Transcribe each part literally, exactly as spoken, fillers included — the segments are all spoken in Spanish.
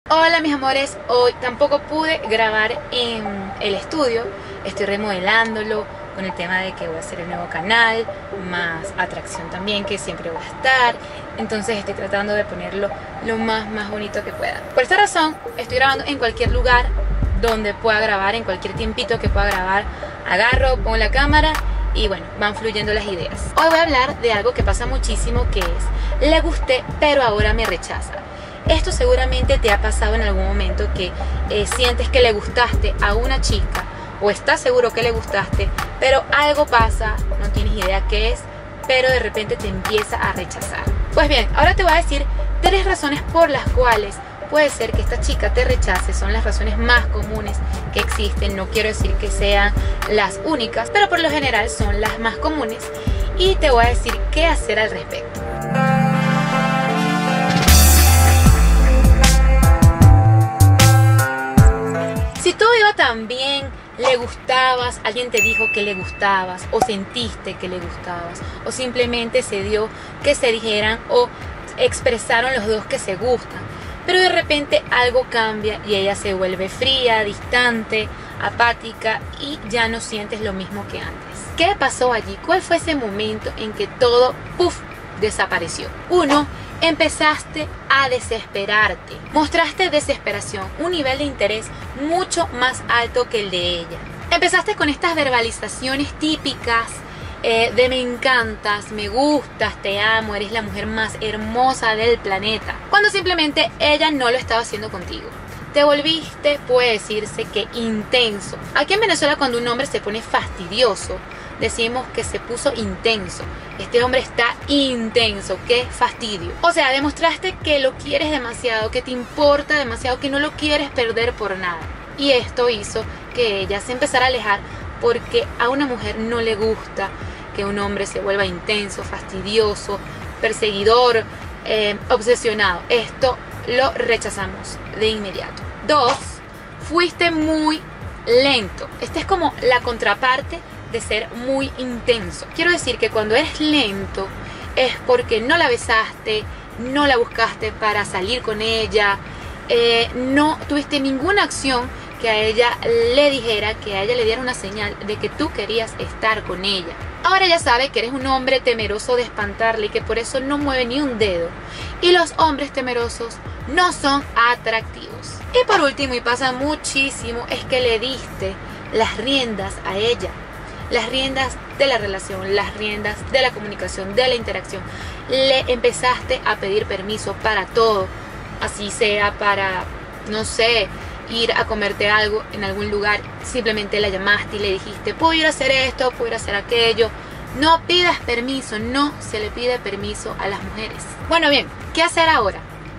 Hola mis amores, hoy tampoco pude grabar en el estudio, estoy remodelándolo con el tema de que voy a hacer el nuevo canal, más atracción también que siempre voy a estar, entonces estoy tratando de ponerlo lo más más bonito que pueda. Por esta razón estoy grabando en cualquier lugar donde pueda grabar, en cualquier tiempito que pueda grabar, agarro, pongo la cámara y bueno, van fluyendo las ideas. Hoy voy a hablar de algo que pasa muchísimo, que es, le gusté pero ahora me rechaza. Esto seguramente te ha pasado en algún momento que eh, sientes que le gustaste a una chica o estás seguro que le gustaste, pero algo pasa, no tienes idea qué es, pero de repente te empieza a rechazar. Pues bien, ahora te voy a decir tres razones por las cuales puede ser que esta chica te rechace. Son las razones más comunes que existen, no quiero decir que sean las únicas, pero por lo general son las más comunes y te voy a decir qué hacer al respecto. Si todo iba tan bien, le gustabas, alguien te dijo que le gustabas o sentiste que le gustabas o simplemente se dio que se dijeran o expresaron los dos que se gustan, pero de repente algo cambia y ella se vuelve fría, distante, apática y ya no sientes lo mismo que antes. ¿Qué pasó allí? ¿Cuál fue ese momento en que todo, puff, desapareció? Uno, empezaste a desesperarte, mostraste desesperación, un nivel de interés mucho más alto que el de ella. Empezaste con estas verbalizaciones típicas eh, de me encantas, me gustas, te amo, eres la mujer más hermosa del planeta, cuando simplemente ella no lo estaba haciendo contigo. Te volviste, puede decirse que intenso. Aquí en Venezuela, cuando un hombre se pone fastidioso, decimos que se puso intenso. Este hombre está intenso, qué fastidio. O sea, demostraste que lo quieres demasiado, que te importa demasiado, que no lo quieres perder por nada. Y esto hizo que ella se empezara a alejar, porque a una mujer no le gusta que un hombre se vuelva intenso, fastidioso, perseguidor, eh, obsesionado. Esto lo rechazamos de inmediato. Dos, fuiste muy lento. Esta es como la contraparte de ser muy intenso. Quiero decir que cuando eres lento es porque no la besaste, no la buscaste para salir con ella, eh, no tuviste ninguna acción que a ella le dijera, que a ella le diera una señal de que tú querías estar con ella. Ahora ella sabe que eres un hombre temeroso de espantarle y que por eso no mueve ni un dedo. Y los hombres temerosos no son atractivos. Y por último, y pasa muchísimo, es que le diste las riendas a ella. Las riendas de la relación, las riendas de la comunicación, de la interacción. Le empezaste a pedir permiso para todo, así sea para, no sé, ir a comerte algo en algún lugar. Simplemente la llamaste y le dijiste, puedo ir a hacer esto, puedo ir a hacer aquello. No pidas permiso, no se le pide permiso a las mujeres. Bueno, bien, ¿qué hacer ahora?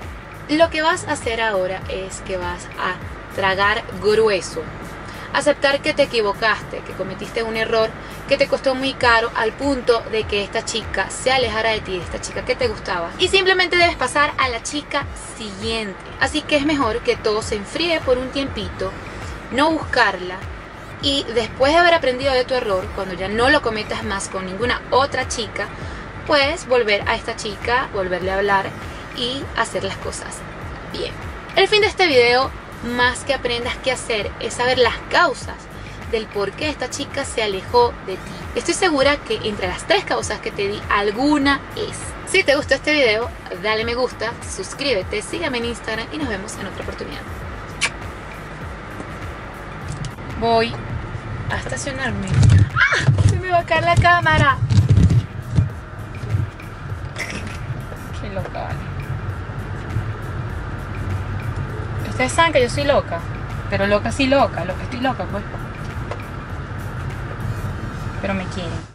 Lo que vas a hacer ahora es que vas a tragar grueso. Aceptar que te equivocaste, que cometiste un error que te costó muy caro al punto de que esta chica se alejara de ti, esta chica que te gustaba. Y simplemente debes pasar a la chica siguiente. Así que es mejor que todo se enfríe por un tiempito, no buscarla. Y después de haber aprendido de tu error, cuando ya no lo cometas más con ninguna otra chica, puedes volver a esta chica, volverle a hablar y hacer las cosas bien. El fin de este video, más que aprendas qué hacer, es saber las causas del por qué esta chica se alejó de ti. Estoy segura que entre las tres causas que te di, alguna es. Si te gustó este video, dale me gusta, suscríbete, sígueme en Instagram y nos vemos en otra oportunidad. Voy a estacionarme. ¡Ah! Se me va a caer la cámara. Qué loca, vale. Ustedes saben que yo soy loca, pero loca sí loca, loca estoy loca pues. Pero me quieren.